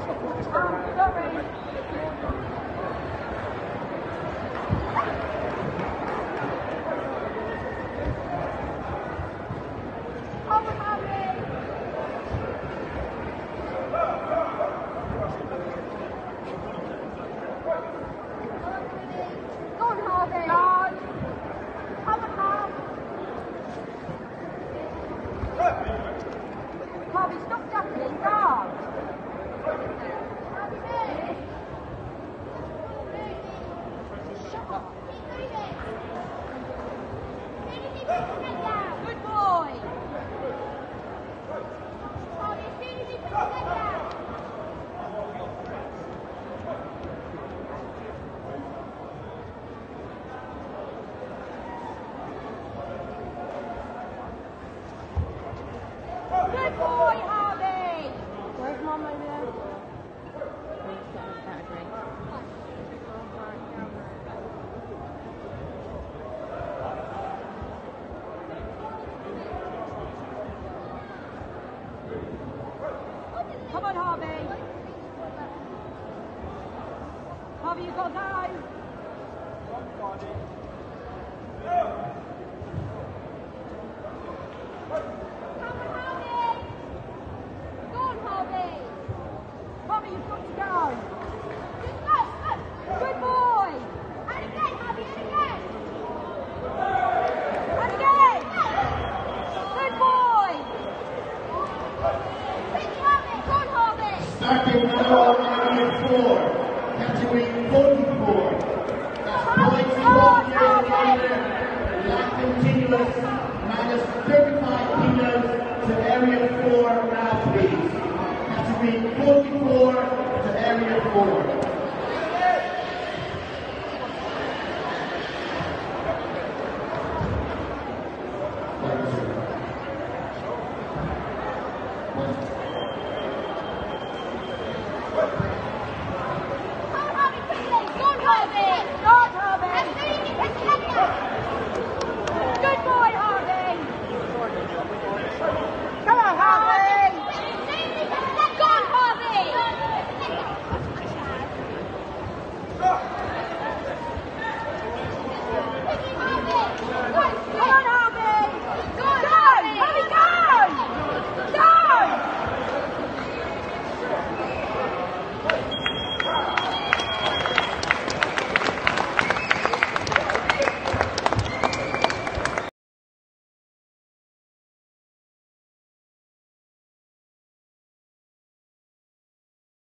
Harvey, stop jumping, guard! Good boy! Good boy, Harvey! Where's Mum over there? He's getting a better drink. Come on, Harvey! Harvey, you've got to go! Harvey, you've got to go! Good boy! And again, Harvey, and again! And again! Good boy! Go on, Harvey! Starting now on area 4, category 44. That's points involved here in the minor, black continuous, minus 35 kilos to area 4 now, please. Category 44 to area 4.